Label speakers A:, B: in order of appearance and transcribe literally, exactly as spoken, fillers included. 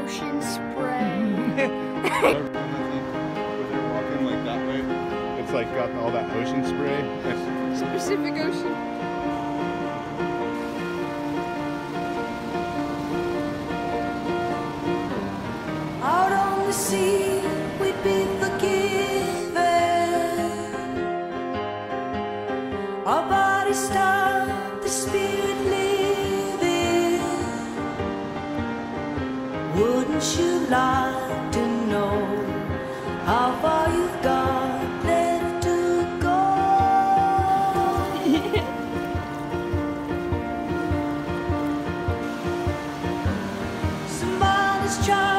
A: ocean spray.
B: Where they're walking like that way, it's like got all that ocean spray.
A: Pacific Ocean.
C: Out on the sea, we'd be forgiven. Our bodies stop, the spirit living. Wouldn't you like to know how far you've got left to go? Somebody's trying